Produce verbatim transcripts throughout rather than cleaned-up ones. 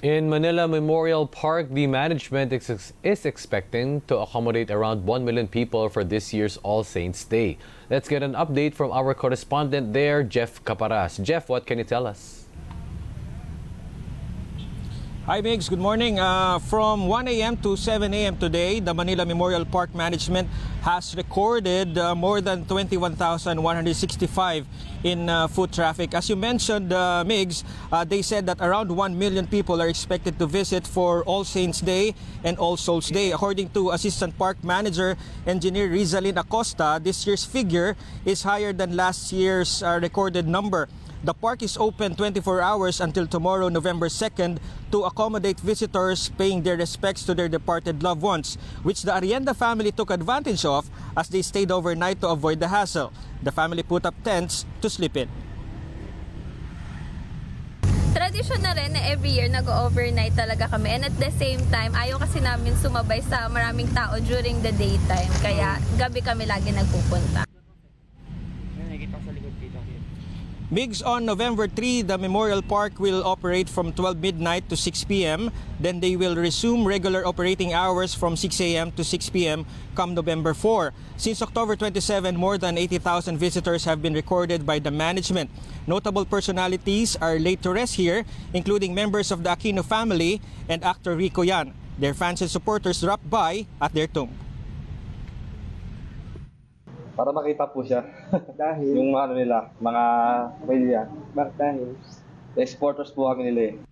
In Manila Memorial Park, the management is, is expecting to accommodate around one million people for this year's All Saints Day. Let's get an update from our correspondent there, Jeff Caparas. Jeff, what can you tell us? Hi Migs, good morning. Uh, from one A M to seven A M today, the Manila Memorial Park Management has recorded uh, more than twenty-one thousand one hundred sixty-five in uh, foot traffic. As you mentioned, uh, Migs, uh, they said that around one million people are expected to visit for All Saints Day and All Souls Day. According to Assistant Park Manager Engineer Rizalyn Acosta, this year's figure is higher than last year's uh, recorded number. The park is open twenty-four hours until tomorrow, November second, to accommodate visitors paying their respects to their departed loved ones, which the Arienda family took advantage of as they stayed overnight to avoid the hassle. The family put up tents to sleep in. Tradisyon na rin na every year nag-overnight talaga kami, and at the same time, ayaw kasi namin sumabay sa maraming tao during the daytime, kaya gabi kami lagi nagpupunta. Migs, on November third, the Memorial Park will operate from twelve midnight to six P M Then they will resume regular operating hours from six A M to six P M come November fourth. Since October twenty-seventh, more than eighty thousand visitors have been recorded by the management. Notable personalities are laid to rest here, including members of the Aquino family and actor Rico Yan. Their fans and supporters dropped by at their tomb. Para makita po siya. Dahil? Yung ano nila, mga pamilya. Bakit dahil? Exporters po kami nila eh.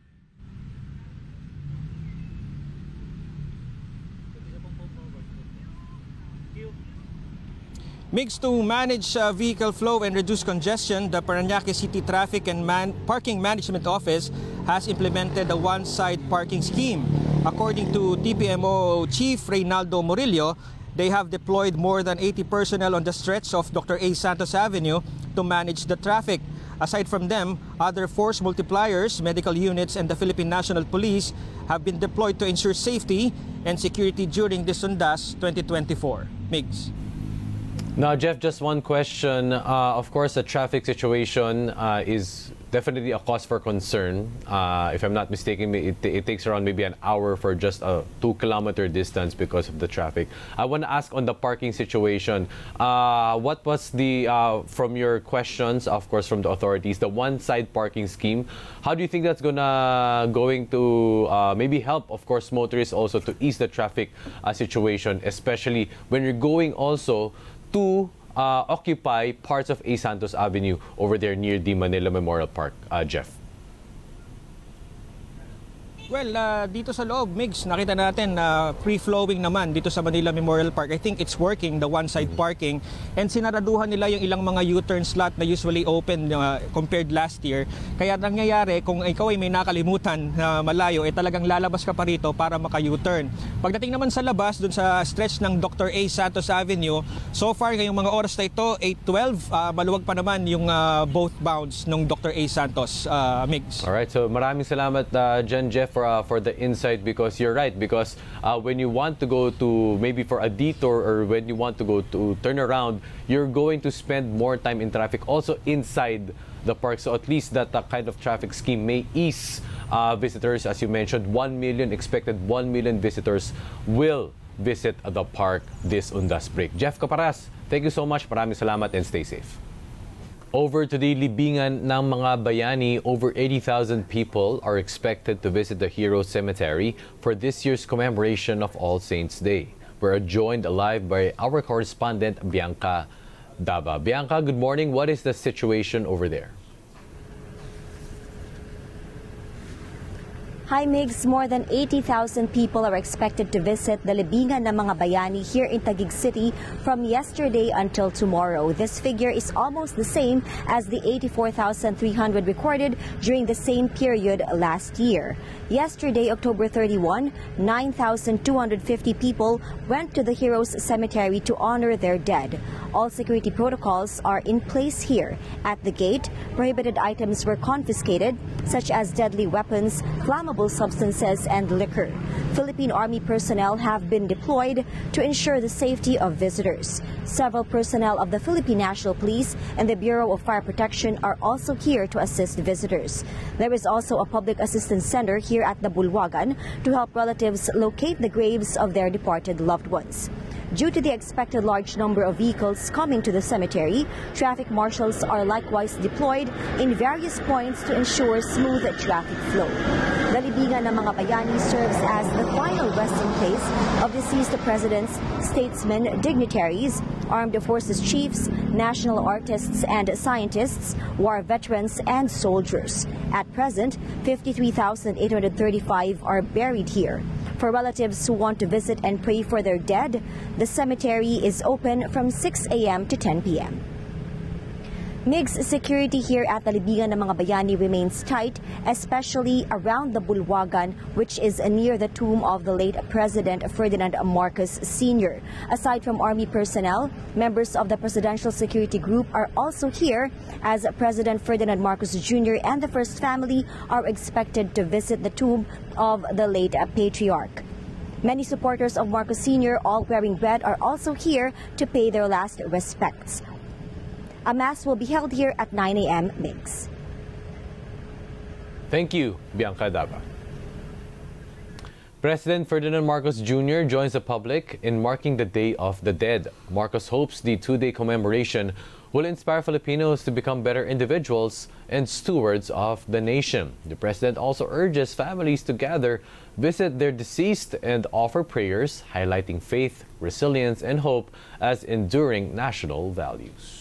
Migs, to manage uh, vehicle flow and reduce congestion, the Parañaque City Traffic and Man Parking Management Office has implemented a one-side parking scheme. According to T P M O Chief Reynaldo Murillo, they have deployed more than eighty personnel on the stretch of Doctor A. Santos Avenue to manage the traffic. Aside from them, other force multipliers, medical units, and the Philippine National Police have been deployed to ensure safety and security during this Undas twenty twenty-four. Migs. Now, Jeff, just one question. Uh, of course, the traffic situation uh, is definitely a cause for concern. Uh, if I'm not mistaken, it, it takes around maybe an hour for just a two kilometer distance because of the traffic. I want to ask on the parking situation. Uh, what was the, uh, from your questions, of course, from the authorities, the one-side parking scheme, how do you think that's gonna going to uh, maybe help, of course, motorists also to ease the traffic uh, situation, especially when you're going also to uh, occupy parts of A. Santos Avenue over there near the Manila Memorial Park, uh, Jeff? Well, uh, dito sa loob, Migs, nakita natin na uh, free-flowing naman dito sa Manila Memorial Park. I think it's working, the one-side parking. And sinaraduhan nila yung ilang mga U-turn slot na usually open uh, compared last year. Kaya nangyayari, kung ikaw ay may nakalimutan na malayo, eh talagang lalabas ka pa rito para maka-U-turn. Pagdating naman sa labas, dun sa stretch ng Doctor A. Santos Avenue, so far ngayong mga oras na ito, eight twelve, uh, maluwag pa naman yung uh, both bounds ng Doctor A. Santos, uh, Migs. Alright, so maraming salamat uh, dyan, Jeff, for, uh, for the insight, because you're right, because uh, when you want to go to maybe for a detour or when you want to go to turn around, you're going to spend more time in traffic also inside the park. So at least that uh, kind of traffic scheme may ease uh, visitors. As you mentioned, one million expected, one million visitors will visit the park this Undas break. Jeff Caparas, thank you so much. Maraming salamat and stay safe. Over to the libingan ng mga bayani, over eighty thousand people are expected to visit the Heroes Cemetery for this year's commemoration of All Saints Day. We're joined live by our correspondent, Bianca Daba. Bianca, good morning. What is the situation over there? Hi Migs, more than eighty thousand people are expected to visit the libingan ng mga bayani here in Taguig City from yesterday until tomorrow. This figure is almost the same as the eighty-four thousand three hundred recorded during the same period last year. Yesterday, October thirty-first, nine thousand two hundred fifty people went to the Heroes Cemetery to honor their dead. All security protocols are in place here. At the gate, prohibited items were confiscated, such as deadly weapons, flammable flammable substances and liquor. Philippine Army personnel have been deployed to ensure the safety of visitors. Several personnel of the Philippine National Police and the Bureau of Fire Protection are also here to assist visitors. There is also a public assistance center here at the Bulwagan to help relatives locate the graves of their departed loved ones. Due to the expected large number of vehicles coming to the cemetery, traffic marshals are likewise deployed in various points to ensure smooth traffic flow. The Libingan ng mga Bayani serves as the final resting place of deceased presidents, statesmen, dignitaries, armed forces chiefs, national artists and scientists, war veterans and soldiers. At present, fifty-three thousand eight hundred thirty-five are buried here. For relatives who want to visit and pray for their dead, the cemetery is open from six a m to ten p m Mixed security here at the Libingan ng mga Bayani remains tight, especially around the Bulwagan, which is near the tomb of the late President Ferdinand Marcos Senior Aside from Army personnel, members of the Presidential Security Group are also here, as President Ferdinand Marcos Junior and the First Family are expected to visit the tomb of the late patriarch. Many supporters of Marcos Senior, all wearing red, are also here to pay their last respects. A mass will be held here at nine a m Mix. Thank you, Bianca Daba. President Ferdinand Marcos Junior joins the public in marking the Day of the Dead. Marcos hopes the two-day commemoration will inspire Filipinos to become better individuals and stewards of the nation. The president also urges families to gather, visit their deceased, and offer prayers, highlighting faith, resilience, and hope as enduring national values.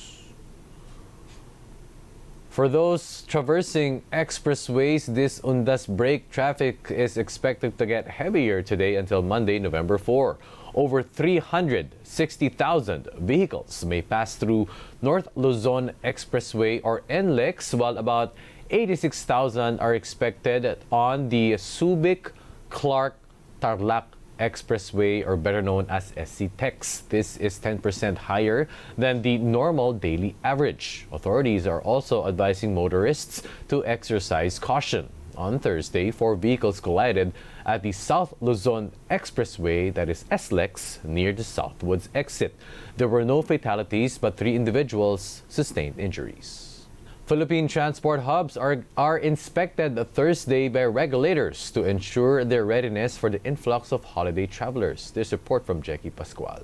For those traversing expressways this Undas break, traffic is expected to get heavier today until Monday, November fourth. Over three hundred sixty thousand vehicles may pass through North Luzon Expressway or N L E X, while about eighty-six thousand are expected on the Subic-Clark-Tarlac Expressway, or better known as S C TEX. This is ten percent higher than the normal daily average. Authorities are also advising motorists to exercise caution. On Thursday, four vehicles collided at the South Luzon Expressway, that is S L E X, near the Southwoods exit. There were no fatalities, but three individuals sustained injuries. Philippine transport hubs are, are inspected Thursday by regulators to ensure their readiness for the influx of holiday travelers. This report from Jackie Pascual.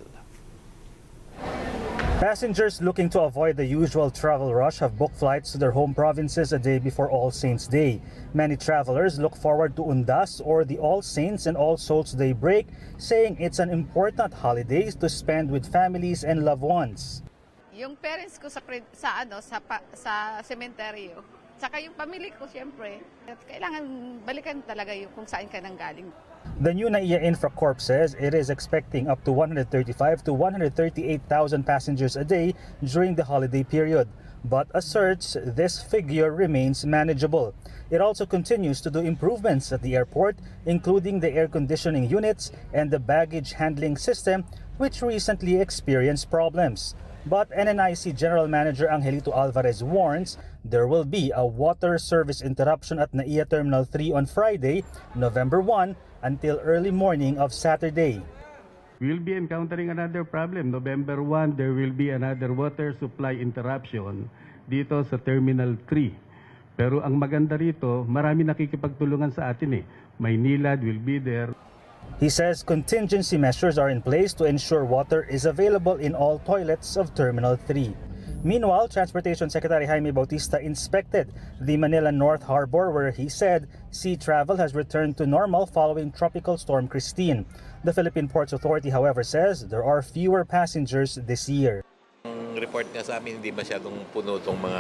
Passengers looking to avoid the usual travel rush have booked flights to their home provinces a day before All Saints Day. Many travelers look forward to Undas or the All Saints and All Souls Day break, saying it's an important holiday to spend with families and loved ones. Yung parents ko sa sa ano sa sa sementeryo, saka yung pamilya ko siyempre, kailangan balikan talaga yung kung saan ka nang galing. The new NAIA Infracorp says it is expecting up to one hundred thirty-five to one hundred thirty-eight thousand passengers a day during the holiday period, but asserts this figure remains manageable. It also continues to do improvements at the airport, including the air conditioning units and the baggage handling system, which recently experienced problems. But N N I C General Manager Angelito Alvarez warns there will be a water service interruption at NAIA Terminal three on Friday, November first, until early morning of Saturday. We'll be encountering another problem. November first, there will be another water supply interruption dito sa Terminal three. Pero ang maganda rito, marami nakikipagtulungan sa atin eh. Maynilad will be there. He says contingency measures are in place to ensure water is available in all toilets of Terminal three. Meanwhile, Transportation Secretary Jaime Bautista inspected the Manila North Harbor, where he said sea travel has returned to normal following Tropical Storm Christine. The Philippine Ports Authority, however, says there are fewer passengers this year. Ang report nga sa amin, hindi masyadong puno itong mga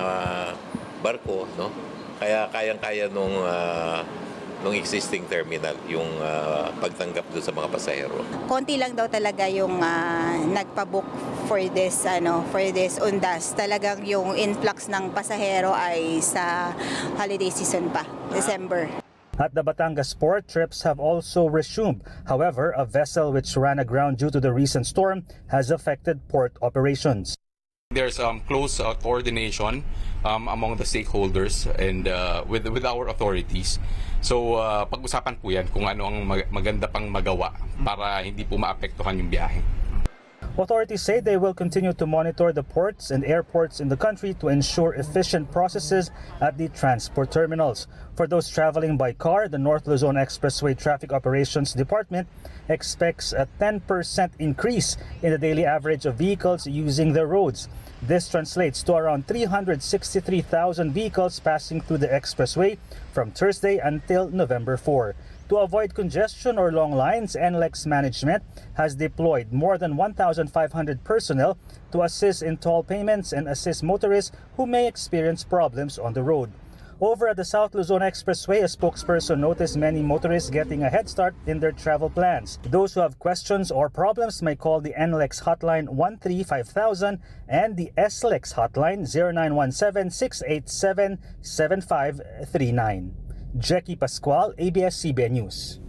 barko, no? Kaya kayang-kaya nung uh, nung existing terminal, yung uh, pagtanggap doon sa mga pasahero. Konti lang daw talaga yung uh, nagpa-book for this ano for this Undas. Talagang yung influx ng pasahero ay sa holiday season pa, December. At the Batangas port, trips have also resumed. However, a vessel which ran aground due to the recent storm has affected port operations. There's um, close uh, coordination um, among the stakeholders and uh, with with our authorities. So uh, pag-usapan po yan kung ano ang mag- maganda pang magawa para hindi po maapektuhan yung biyahe. Authorities say they will continue to monitor the ports and airports in the country to ensure efficient processes at the transport terminals. For those traveling by car, the North Luzon Expressway Traffic Operations Department expects a ten percent increase in the daily average of vehicles using the roads. This translates to around three hundred sixty-three thousand vehicles passing through the expressway from Thursday until November fourth. To avoid congestion or long lines, N L E X management has deployed more than one thousand five hundred personnel to assist in toll payments and assist motorists who may experience problems on the road. Over at the South Luzon Expressway, a spokesperson noticed many motorists getting a head start in their travel plans. Those who have questions or problems may call the N L E X hotline one three five thousand and the S L E X hotline zero nine one seven, six eight seven, seven five three nine. Jackie Pascual, A B S C B N News.